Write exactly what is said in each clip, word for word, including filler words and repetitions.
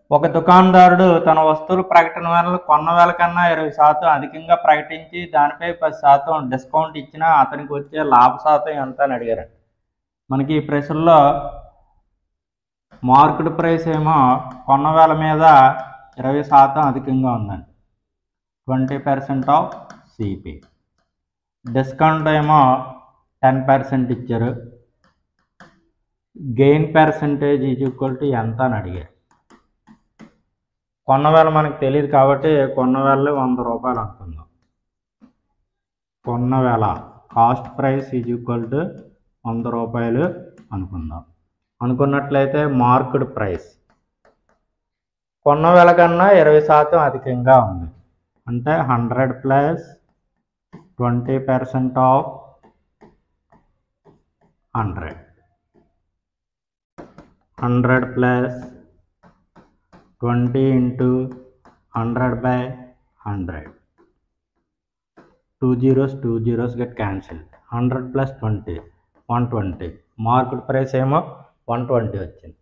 ఒక దుకాణదారుడు తన వస్తువుల ప్రకటన వేళ కొన్న వేల కన్నా ఇరవై శాతం అధికంగా ప్రకటించి దానిపై పది శాతం డిస్కౌంట్ ఇచ్చినా అతనికి వచ్చే లాభ శాతం ఎంత అని అడిగారు. మనకి ఈ ప్రశ్నలో మార్కెట్ ప్రైస్ ఏమో కొన్న వేల మీద ఇరవై శాతం అధికంగా ఉందండి, twenty percent of CP. Discount ఏమో టెన్ పర్సెంట్ ఇచ్చారు. Gain percentage is equal to ఎంత అని అడిగారు. కొన్న వేల మనకు తెలియదు కాబట్టి కొన్న వేల వంద రూపాయలు అనుకుందాం. కొన్న వేల cost price is equal to వంద రూపాయలు అనుకుందాం. అనుకున్నట్లయితే మార్కెట్ ప్రైస్ కొన్న వేల కన్నా ఇరవై శాతం అధికంగా ఉంది అంటే hundred plus twenty percent of hundred, hundred plus twenty into hundred by hundred. Two zeros two zeros get cancel. Hundred plus twenty one twenty. Market price ఏమో వన్ ట్వంటీ వచ్చింది.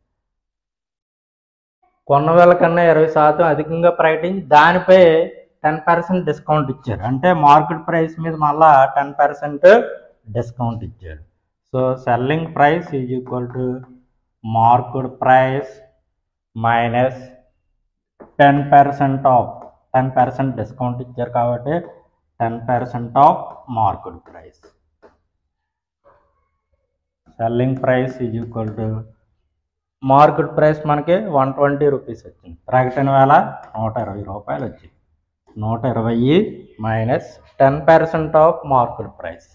కొన్న వేల కన్నా ఇరవై శాతం అధికంగా ప్రకటించి దానిపై టెన్ పర్సెంట్ డిస్కౌంట్ ఇచ్చారు అంటే మార్కెట్ ప్రైస్ మీద మళ్ళా టెన్ పర్సెంట్ డిస్కౌంట్ ఇచ్చారు. So selling price is equal to market price minus ten percent of ten percent discount ఇచ్చారు కాబట్టి ten percent of market price. Selling price is equal to market price మనకి one twenty rupees వచ్చింది, ప్రకటన వేల నూట ఇరవై రూపాయలు వచ్చింది. నూట ఇరవై minus ten percent of market price,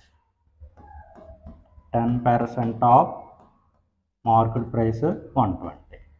ten percent of market price one twenty.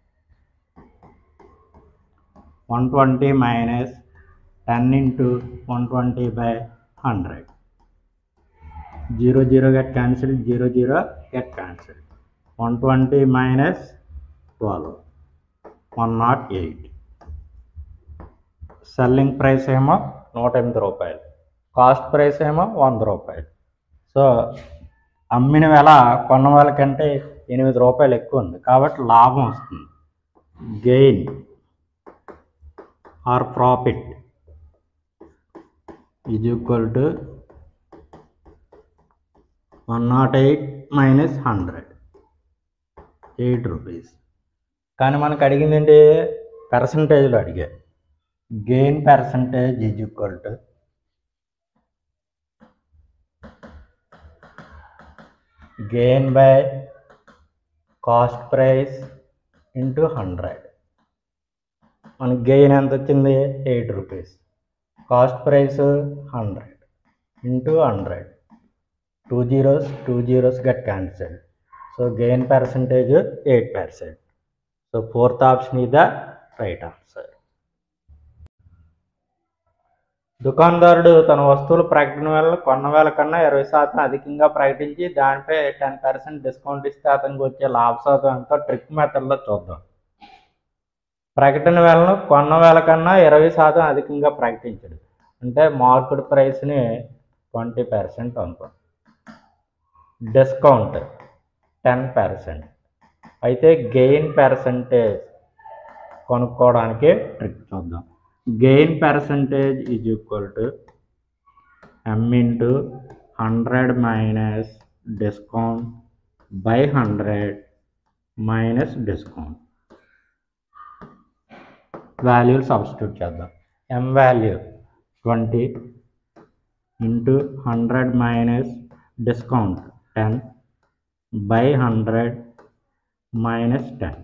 One twenty minus ten into one twenty by hundred. Zero zero get cancel, zero zero get cancel. One twenty minus twelve, one nought eight. Selling price ఏమో నూట ఎనిమిది రూపాయలు, cost price ఏమో వంద రూపాయలు. So అమ్మిన వేల కొన్న వేల కంటే ఎనిమిది రూపాయలు ఎక్కువ ఉంది కాబట్టి లాభం వస్తుంది. Gain or profit is equal to one nought eight minus hundred, eight rupees. కానీ మనకు అడిగింది ఏంటి, పర్సంటేజ్లో అడిగా. Gain percentage is equal to gain by cost price into hundred. మనకి గెయిన్ ఎంత వచ్చింది, eight rupees. Cost price hundred into hundred. Two zeros two zeros get cancel. So gain percentage eight percent. So fourth option is the right answer. దుకాణదారుడు తన వస్తువుల ప్రకటన వేళ కొన్న వేల కన్నా ఇరవై శాతం అధికంగా ప్రకటించి దానిపై టెన్ పర్సెంట్ డిస్కౌంట్ ఇస్తే అతనికి వచ్చే లాభ శాతం ఎంతో ట్రిక్ మెథడ్లో చూద్దాం. ప్రకటన వేలను కొన్న వేల కన్నా ఇరవై శాతం అధికంగా ప్రకటించాడు అంటే మార్కెట్ ప్రైస్ని ట్వంటీ పర్సెంట్ అనుకో, డిస్కౌంట్ టెన్ పర్సెంట్. అయితే గెయిన్ పర్సంటేజ్ కొనుక్కోవడానికి ట్రిక్ చూద్దాం. Gain percentage is equal to M into hundred minus discount by hundred minus discount. వాల్యూలు సబ్స్టిట్యూట్ చేద్దాం. M value twenty into hundred minus discount ten by hundred minus ten.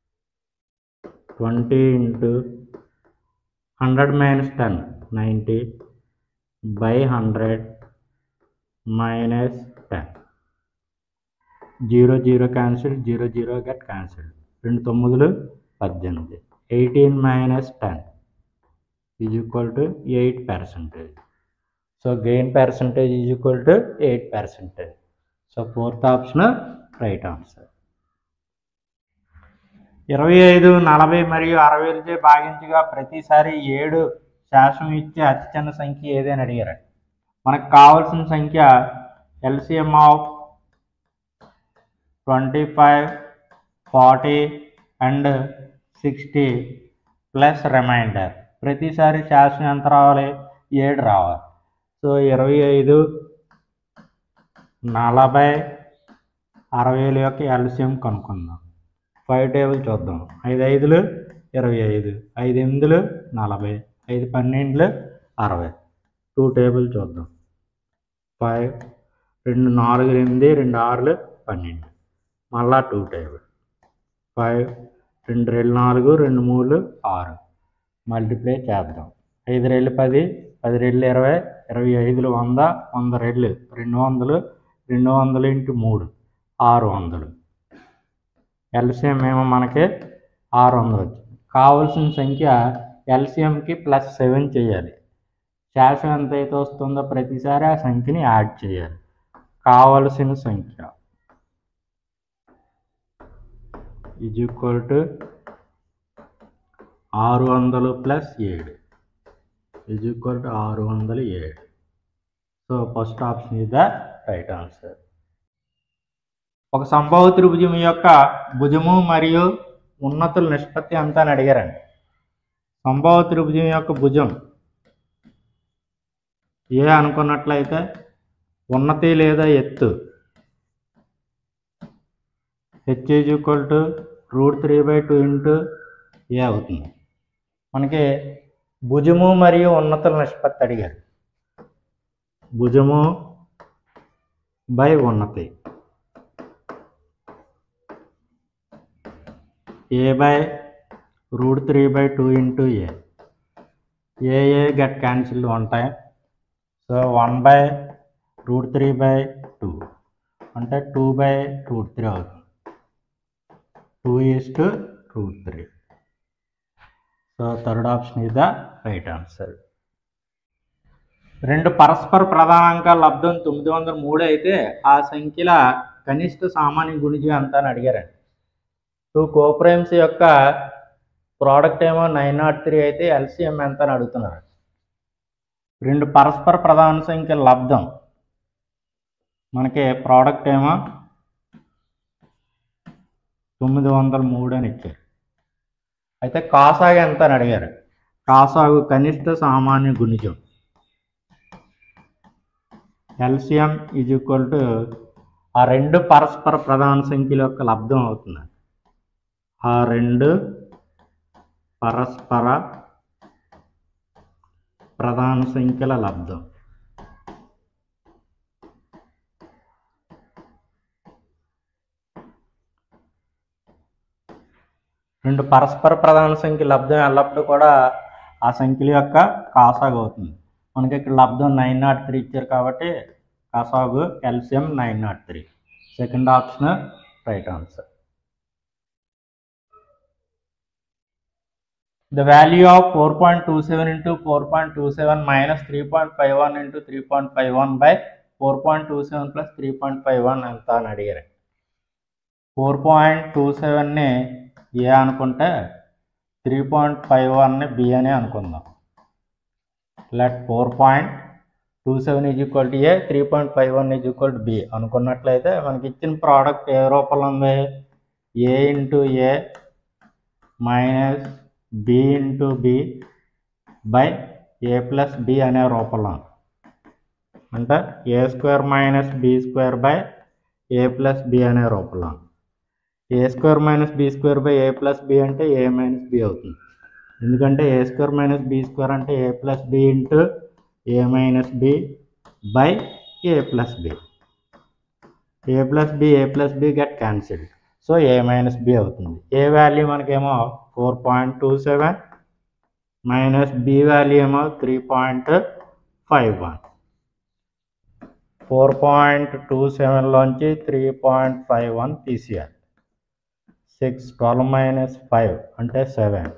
Twenty into hundred minus ten ninety by hundred minus ten. Zero zero cancel, zero zero get cancel. రెండు తొమ్మిదిలు పద్దెనిమిది. Eighteen minus ten is equal to eight percentage. So gain percentage is equal to eight percentage. So fourth option right answer. ఇరవై ఐదు నలభై మరియు అరవైలచే భాగించగా ప్రతిసారి ఏడు శాతం ఇచ్చే అతి చిన్న సంఖ్య ఏదైనా అడిగారు. మనకు కావాల్సిన సంఖ్య LCM of twenty five forty and sixty plus remainder. ప్రతిసారి శాసనం ఎంత రావాలి? ఏడు రావాలి. సో ఇరవై ఐదు, నలభై, అరవై వేల యొక్క ఎల్సిఎం కనుక్కుందాం. ఫైవ్ టేబుల్ చూద్దాం. ఐదు ఐదులు ఇరవై ఐదు, ఐదు ఎనిమిదిలు నలభై, ఐదు పన్నెండులు అరవై. టూ టేబుల్ చూద్దాం. ఫైవ్, రెండు నాలుగు ఎనిమిది, రెండు ఆరులు పన్నెండు. మళ్ళా టూ టేబుల్. ఫైవ్, రెండు రెండు నాలుగు, రెండు మూడు ఆరు. మల్టిప్లై చేద్దాం. ఐదు రెళ్ళు పది, పది రెళ్ళు ఇరవై, ఇరవై ఐదులు వంద, వంద రెళ్ళు రెండు వందలు, రెండు వందలు ఇంటూ మూడు ఆరు వందలు. ఎల్సిఎం ఏమో మనకి ఆరు వందలు వచ్చింది. కావాల్సిన సంఖ్య ఎల్సిఎంకి ప్లస్ సెవెన్ చేయాలి. శాసనం ఎంత అయితే వస్తుందో ప్రతిసారి ఆ సంఖ్యని యాడ్ చేయాలి. కావలసిన సంఖ్య ఈజ్ ఈక్వల్ టు ఆరు వందలు ప్లస్ ఏడు ఈజ్ ఈక్వల్ టు ఆరు వందలు ఏడు. So first option is the right answer. ఒక సంభావ్య త్రిభుజం యొక్క భుజము మరియు ఉన్నతుల నిష్పత్తి ఎంత అని అడిగారండి. సంభావ్య త్రిభుజం యొక్క భుజం ఏ అనుకున్నట్లయితే ఉన్నతి లేదా ఎత్తు H is equal to root three by two into A అవుతుంది. మనకి భుజము మరియు ఉన్నతుల నిష్పత్తి అడిగారు. భుజము బై ఉన్నతి A by root three by two into A. A A get cancel ఉంటాయి. So one by root three by two అంటే టూ బై రూట్ త్రీ అవుతుంది. Two is to root three. So third option is the right answer. రెండు పరస్పర ప్రధానాంకాల లబ్ధం తొమ్మిది వందల మూడు అయితే ఆ సంఖ్యల కనిష్ట సామాన్య గుణిజం ఎంత అని అడిగారండి. టూ కోప్రైమ్స్ యొక్క ప్రోడక్ట్ ఏమో నైన్ నాట్ త్రీ అయితే ఎల్సిఎం ఎంత అని అడుగుతున్నారు. రెండు పరస్పర ప్రధాన సంఖ్యల లబ్ధం మనకి ప్రోడక్ట్ ఏమో తొమ్మిది వందల మూడు అని ఇచ్చారు. అయితే కాసాగు ఎంత అని అడిగారు. కాసాగు కనిష్ట సామాన్య గుణిజం ఎల్సిఎం ఈజ్ ఈక్వల్ టు ఆ రెండు పరస్పర ప్రధాన సంఖ్యల యొక్క లబ్ధం అవుతుంది. ఆ రెండు పరస్పర ప్రధాన సంఖ్యల లబ్ధం. రెండు పరస్పర ప్రధాన సంఖ్యల లబ్ధం ఎల్లప్పుడూ కూడా ఆ సంఖ్యల యొక్క కాసాగు అవుతుంది. మనకి ఇక్కడ లబ్ధం నైన్ నాట్ త్రీ ఇచ్చారు కాబట్టి కాసాగు LCM nine nought three. Second option right answer. The value of four point two seven into four point two seven minus three point five one into three point five one by four point two seven plus three point five one ఎంత అని అడిగారు. Four point two సెవెన్ని A అనుకుంటే three point five వన్ని B అని అనుకుందాం. Let four point two seven is equal to A, three point five one is equal to B అనుకున్నట్లయితే మనకి ఇచ్చిన ప్రోడక్ట్ ఏ రూపంలో ఉంది. A into A minus B into B by A plus B అనే రూపంలో అంటే A square minus B square by A plus B అనే రూపంలో. A square minus B square by A plus B అంటే ఏ మైనస్ బి అవుతుంది. ఎందుకంటే A square minus B square అంటే A plus B into A minus B by A plus B. A plus B A plus B get cancelled. So A minus B అవుతుంది. A value మనకేమో four point two seven minus B value ఏమో three point five one. Four point two సెవెన్లోంచి three point five one తీసేయాలి. Six twelve minus five అంటే seven,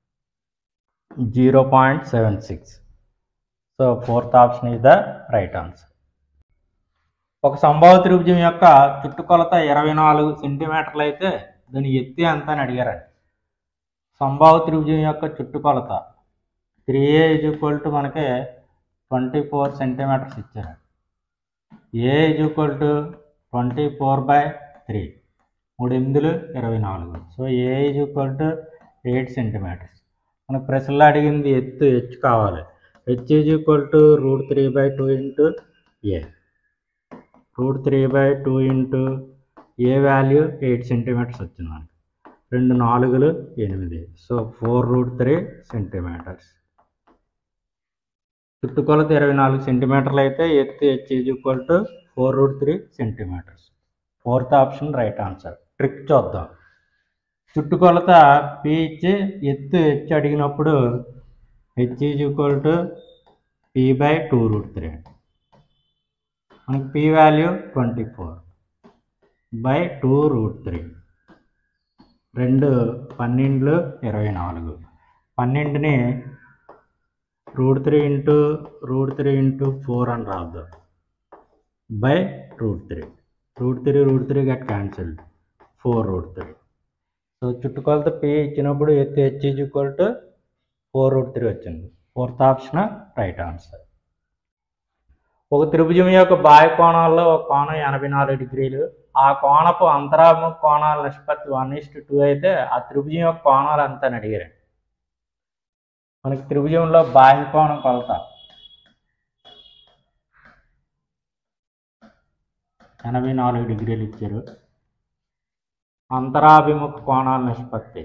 zero point seven six. So fourth option is the right answer. ఒక సంభావ్య త్రిభుజం యొక్క చుట్టుకొలత ఇరవై నాలుగు సెంటీమీటర్లు అయితే దాని ఎత్తు ఎంత అని అడిగారండి. సంభావ్య త్రిభుజం యొక్క చుట్టుకొలత three A is equal to మనకి ట్వంటీ ఫోర్ సెంటీమీటర్స్ ఇచ్చారు. A is equal to twenty four by three, మూడు ఎనిమిదిలు ఇరవై నాలుగు. So A is equal to eight centimetres. మనకు ప్రశ్నలో అడిగింది ఎత్తు హెచ్ కావాలి. H is equal to root three by two into A. Root three by two into A value eight centimetres వచ్చింది మనకి. రెండు నాలుగులు ఎనిమిది. So four root three centimetres. చుట్టుకొలత ఇరవై నాలుగు సెంటీమీటర్లు అయితే ఎత్తు H is equal to four root three centimetres. Fourth option right answer. Trick చూద్దాం. చుట్టుకొలత పి ఇచ్చి ఎత్తు హెచ్ అడిగినప్పుడు H is equal to P by two root three. మనకి P value twenty four by two root three. రెండు పన్నెండులు ఇరవై నాలుగు. పన్నెండుని root three into root three into four అని రాద్దాం by root three. Root three root three got cancelled. Four root three. So చుట్టుకొలత P ఇచ్చినప్పుడు ఎత్తు H is equal to four root three వచ్చింది. Fourth option right answer. ఒక త్రిభుజం యొక్క బాహ్య కోణాల్లో ఒక కోణం ఎనభై నాలుగు డిగ్రీలు. ఆ కోణపు అంతరాభిముఖ కోణాల నిష్పత్తి వన్ ఇస్ టు టూ అయితే ఆ త్రిభుజం యొక్క కోణాలు అంతా అని అడిగారు. మనకి త్రిభుజంలో బాహ్య కోణం కొలత ఎనభై నాలుగు డిగ్రీలు ఇచ్చారు. అంతరాభిముఖ కోణాల నిష్పత్తి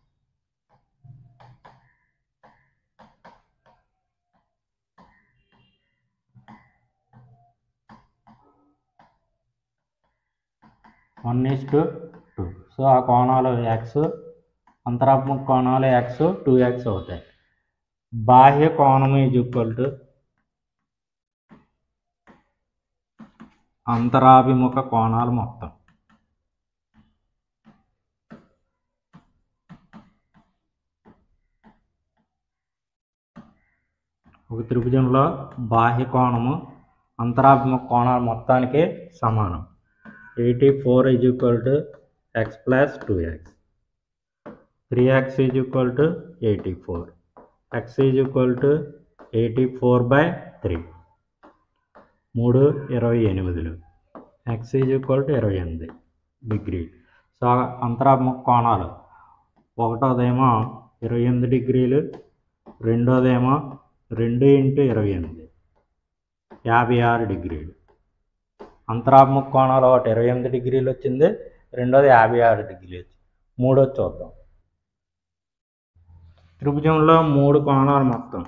one is to two. So ఆ కోణాలు ఎక్స్, అంతరాభిముఖ కోణాలు ఎక్స్ టూ ఎక్స్ అవుతాయి. బాహ్య కోణం ఈజ్ ఈక్వల్ టు అంతరాభిముఖ కోణాలు మొత్తం. ఒక త్రిభుజంలో బాహ్య కోణము అంతరాభిముఖ కోణాలు మొత్తానికి సమానం. Eighty four is equal to X plus two X. Three X is equal to eighty four. X is equal to eighty four by three. మూడు ఇరవై ఎనిమిదిలు. ఎక్స్ ఈజ్ ఈక్వల్ టు ఇరవై ఎనిమిది డిగ్రీ. సో అంతరాభిముఖ కోణాలు ఒకటోదేమో ఇరవై ఎనిమిది డిగ్రీలు, రెండోదేమో రెండు ఇంటూ ఇరవై ఎనిమిది యాభై ఆరు డిగ్రీలు. అంతరాభిముఖ కోణాలు ఒకటి ఇరవై ఎనిమిది డిగ్రీలు వచ్చింది, రెండోది యాభై ఆరు డిగ్రీలు వచ్చింది. మూడోది చూద్దాం. త్రిభుజంలో మూడు కోణాలు మొత్తం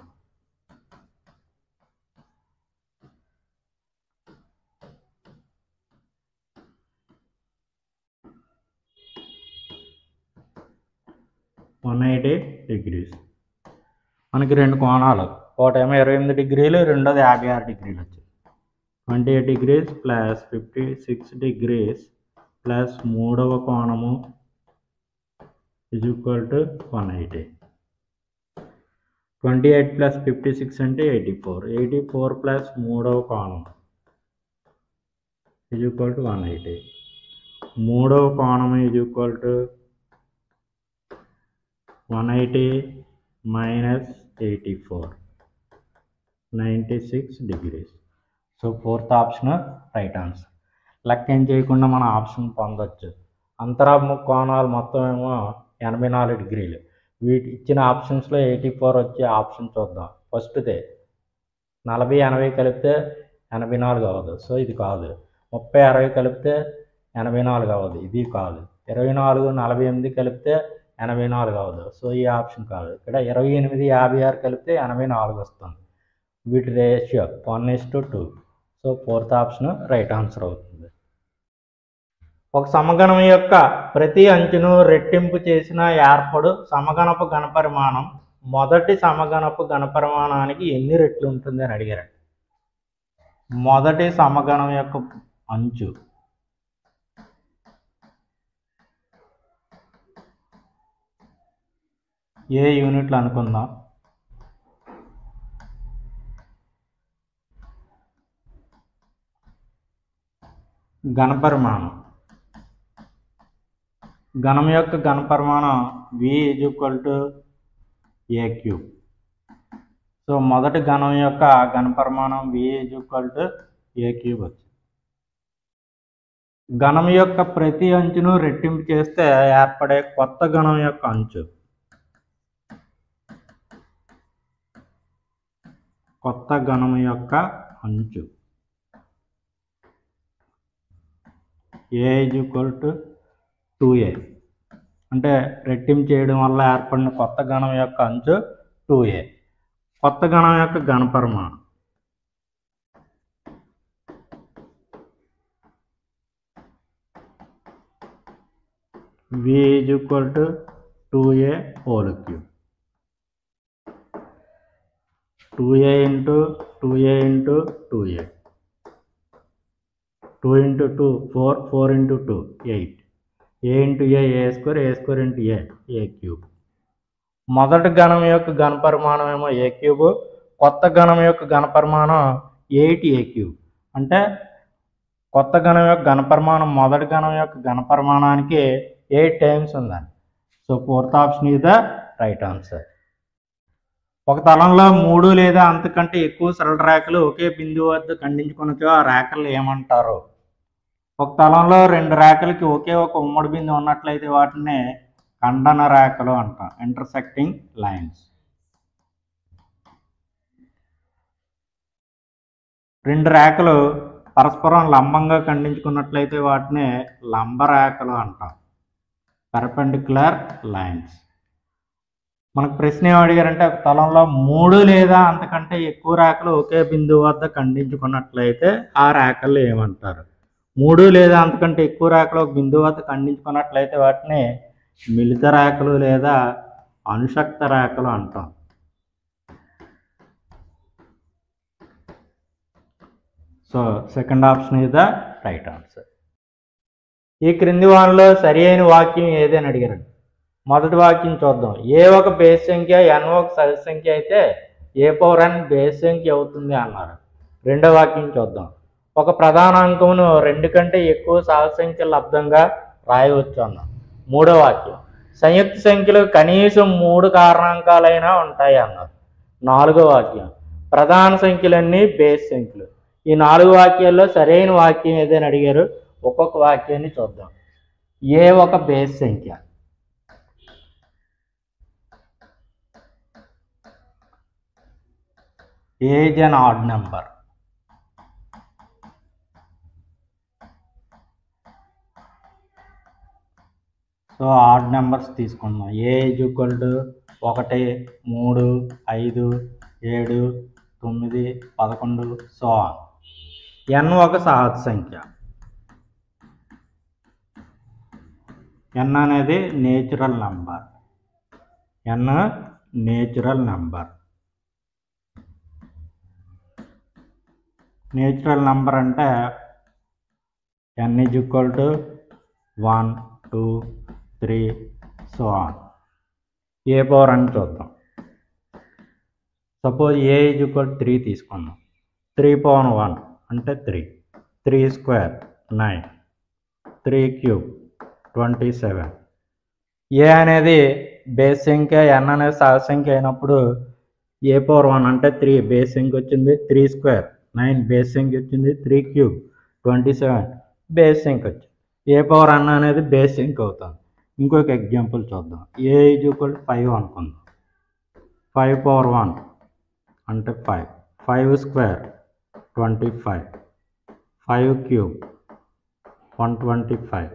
వన్ ఎయిటీ డిగ్రీస్. మనకి రెండు కోణాలు ఒకటేమో ఇరవై ఎనిమిది డిగ్రీలు, రెండోది యాభై ఆరు డిగ్రీలు వచ్చింది. Twenty eight degrees plus fifty six degrees plus మూడవ కోణము is equal to one eighty. Twenty eight plus fifty six అంటే eighty four. Eighty four plus మూడవ కోణం is equal to one eighty. మూడవ కోణం is equal to one eighty minus eighty four, ninety six degrees. So fourth option right answer. లెక్క ఏం చేయకుండా మనం option పొందొచ్చు. అంతరాభిముఖ కోణాలు మొత్తం ఏమో ఎనభై నాలుగు డిగ్రీలు. వీటి ఇచ్చిన ఆప్షన్స్లో ఎయిటీ ఫోర్ వచ్చే ఆప్షన్ చూద్దాం. ఫస్ట్దే నలభై ఎనభై కలిపితే ఎనభై నాలుగు అవ్వదు, సో ఇది కాదు. ముప్పై అరవై కలిపితే ఎనభై నాలుగు అవ్వదు, ఇది కాదు. ఇరవై నాలుగు నలభై ఎనిమిది కలిపితే ఎనభై నాలుగు అవ్వదు, సో ఈ ఆప్షన్ కాదు. ఇక్కడ ఇరవై ఎనిమిది యాభై ఆరు కలిపితే ఎనభై నాలుగు వస్తుంది. వీటి ratio one is to two. So fourth option right answer అవుతుంది. ఒక సమగణం యొక్క ప్రతి అంచును రెట్టింపు చేసిన ఏర్పడు సమగణపు ఘనపరిమాణం మొదటి సమగణపు ఘనపరిమాణానికి ఎన్ని రెట్లు ఉంటుంది అని అడిగారు. మొదటి సమగణం యొక్క అంచు ఏ యూనిట్లు అనుకుందాం. ఘనపరిమాణం ఘనం యొక్క ఘనపరిమాణం V is equal to a cube. So మొదటి ఘనం యొక్క ఘనపరిమాణం V is equal to a cube వచ్చింది. ఘనం యొక్క ప్రతి అంచును రెట్టింపు చేస్తే ఏర్పడే కొత్త ఘనం యొక్క అంచు కొత్త గణం యొక్క అంచు a is equal to two a, అంటే రెట్టింపు చేయడం వల్ల ఏర్పడిన కొత్త గణం యొక్క అంచు టూ ఏ. కొత్త గణం యొక్క ఘనపరిమాణం V is equal to two a whole cube. Two a into two a into two a, two into two four, four into two eight, a into A a square, a square into A a cube. మొదటి గణం యొక్క ఘనపరిమాణం ఏమో ఏ cube, కొత్త గణం యొక్క ఘనపరిమాణం eight ఏ cube. అంటే కొత్త గణం యొక్క ఘనపరిమాణం మొదటి గణం యొక్క ఘనపరిమాణానికి ఎయిట్ టైమ్స్ ఉందండి. So fourth option is the right answer. ఒక తలంలో మూడు లేదా అంతకంటే ఎక్కువ సరళ రేఖలు ఒకే బిందువు వద్ద ఖండించుకున్నచో ఆ రేఖలు ఏమంటారు? ఒక తలంలో రెండు రేఖలకి ఒకే ఒక ఉమ్మడి బిందువు ఉన్నట్లయితే వాటిని ఖండన రేఖలు అంటాం, ఇంటర్సెక్టింగ్ లైన్స్. రెండు రేఖలు పరస్పరం లంబంగా ఖండించుకున్నట్లయితే వాటిని లంబ రేఖలు అంటాం, పర్పెండిక్యులర్ లైన్స్. మనకు ప్రశ్న ఏం అడిగారంటే ఒక తలంలో మూడు లేదా అంతకంటే ఎక్కువ రేఖలు ఒకే బిందువు వద్ద ఖండించుకున్నట్లయితే ఆ రేఖలు ఏమంటారు? మూడు లేదా అంతకంటే ఎక్కువ రేఖలు ఒక బిందువు వద్ద ఖండించుకున్నట్లయితే వాటిని మిలిత రేఖలు లేదా అనుశక్త రేఖలు అంటాం. So second option is the right answer. ఈ క్రింది వాటిలో సరి అయిన వాక్యం ఏదని అడిగారండి. మొదటి వాక్యం చూద్దాం. ఏ ఒక బేస్ సంఖ్య ఎన్ ఒక సరి సంఖ్య అయితే ఏ పవర్ ఎన్ బేస్ సంఖ్య అవుతుంది అన్నారు. రెండో వాక్యం చూద్దాం. ఒక ప్రధాన అంకమును రెండు కంటే ఎక్కువ సహజ సంఖ్యల లబ్ధంగా రాయవచ్చు అన్నాం. మూడో వాక్యం సంయుక్త సంఖ్యలు కనీసం మూడు కారణాంకాలైనా ఉంటాయి అన్నారు. నాలుగో వాక్యం ప్రధాన సంఖ్యలన్నీ బేస్ సంఖ్యలు. ఈ నాలుగు వాక్యాల్లో సరైన వాక్యం ఏదైనా అడిగారు. ఒక్కొక్క వాక్యాన్ని చూద్దాం. ఏ ఒక బేస్ సంఖ్య, a is an odd number. So odd numbers తీసుకుందాం. ఏ ఈజ్ ఈక్వల్ టు ఒకటి, మూడు, ఐదు, ఏడు, తొమ్మిది, పదకొండు, సో ఆన్. ఎన్ ఒక సహజ సంఖ్య. ఎన్ అనేది natural number. N natural number. Natural number అంటే n is equal to one, two, three, so on. A power అని చూద్దాం. Suppose a is equal three తీసుకున్నాం. త్రీ పవర్ వన్ అంటే three, three square nine, three cube twenty seven. A అనేది base సంఖ్య, n అనేది సహజ సంఖ్య అయినప్పుడు ఏ పవర్ వన్ అంటే త్రీ బేస్ సంఖ్య వచ్చింది, త్రీ స్క్వేర్ నైన్ బేస్ సంఖ్య వచ్చింది, three cube twenty seven base సంఖ్య వచ్చింది. ఏ పవర్ ఎన్ అనేది బేస్ సంఖ్య అవుతుంది. ఇంకొక ఎగ్జాంపుల్ చూద్దాం. ఏ ఈజ్ ఈక్వల్ ఫైవ్ అనుకుందాం. ఫైవ్ పవర్ వన్ అంటే five, five square twenty five, five cube one twenty five.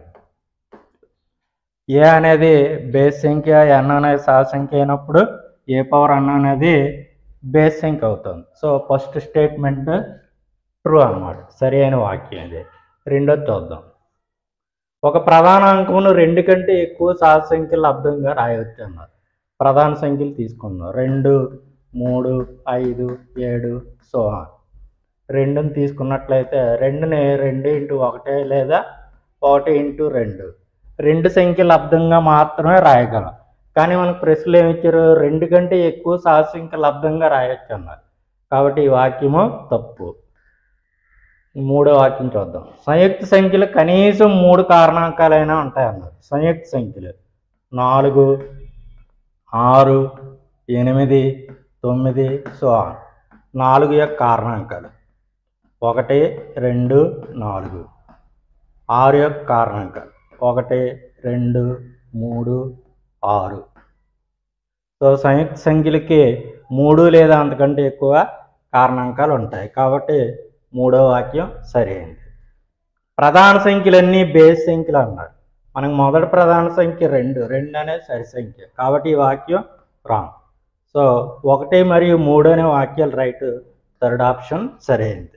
A అనేది బేస్ సంఖ్య, ఎన్ అనేది సహజ సంఖ్య అయినప్పుడు ఏ పవర్ ఎన్ అనేది బేస్ సంఖ్య అవుతుంది. సో ఫస్ట్ స్టేట్మెంట్ ట్రూ అన్నమాట, సరి అయిన వాక్యం ఇది. రెండోది చూద్దాం. ఒక ప్రధాన అంకమును రెండు కంటే ఎక్కువ సహజ సంఖ్యల లబ్ధంగా రాయవచ్చు అన్నారు. ప్రధాన సంఖ్యలు తీసుకుందాం. రెండు, మూడు, ఐదు, ఏడు, సో ఆన్. రెండుని తీసుకున్నట్లయితే రెండుని రెండు ఇంటూ ఒకటి లేదా ఒకటి ఇంటూ రెండు రెండు సంఖ్యల లబ్ధంగా మాత్రమే రాయగలం. కానీ మనకు ప్రశ్నలు ఏమి ఇచ్చారు? రెండు కంటే ఎక్కువ సహజ సంఖ్యల లబ్ధంగా రాయొచ్చు అన్నారు. కాబట్టి ఈ వాక్యము తప్పు. మూడో వాక్యం చూద్దాం. సంయుక్త సంఖ్యలు కనీసం మూడు కారణాంకాలైనా ఉంటాయన్నారు. సంయుక్త సంఖ్యలు నాలుగు, ఆరు, ఎనిమిది, తొమ్మిది, సో ఆన్. నాలుగు యొక్క కారణాంకాలు ఒకటి, రెండు, నాలుగు. ఆరు యొక్క కారణాంకాలు ఒకటి, రెండు, మూడు, ఆరు. సో సంయుక్త సంఖ్యలకి మూడు లేదా అంతకంటే ఎక్కువ కారణాంకాలు ఉంటాయి. కాబట్టి మూడో వాక్యం సరైనది. ప్రధాన సంఖ్యలన్నీ బేస్ సంఖ్యలు అన్నారు. మనకు మొదటి ప్రధాన సంఖ్య రెండు రెండు అనేది సరి సంఖ్య. కాబట్టి ఈ వాక్యం రాంగ్. సో ఒకటి మరియు మూడు అనే వాక్యాలు రైట్. థర్డ్ ఆప్షన్ సరైనది.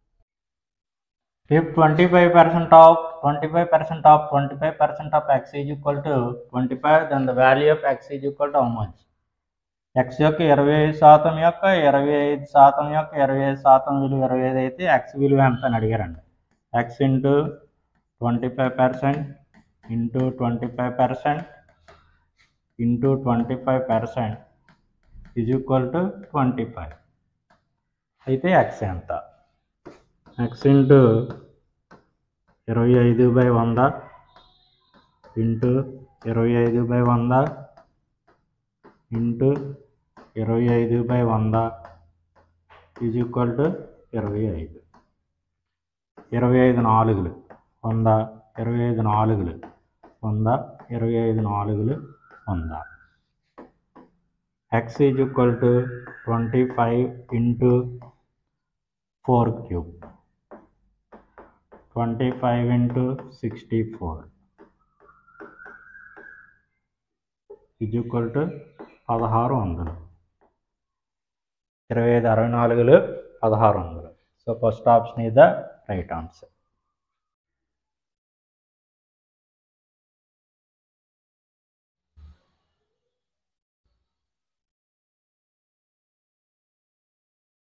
If twenty-five percent of twenty-five percent of twenty-five percent of x is equal to twenty-five, then the value of x is equal to how much? x యొక్క ఇరవై ఐదు శాతం యొక్క ఇరవై ఐదు శాతం యొక్క ఇరవై ఐదు శాతం విలువ ఇరవై ఐదు అయితే x విలువ ఎంత అని అడిగారండి. x into twenty five percent into twenty five percent into twenty five percent is equal to twenty five. అయితే x ఎంత? x ఇంటూ ఇరవై ఐదు బై వంద ఇంటూ ఇరవై ఐదు బై వంద ఇంటూ ఇరవై ఐదు బై వంద ఈజ్ ఈక్వల్ టు ఇరవై ఐదు. ఇరవై ఐదు నాలుగులు వంద, ఇరవై ఐదు నాలుగులు వంద, ఇరవై ఐదు నాలుగులు వంద. x is equal to twenty five into four cube, twenty five into sixty four is equal to పదహారు వందలు. ఇరవై ఐదు అరవై నాలుగులు పదహారు వందలు. So first option is the right answer.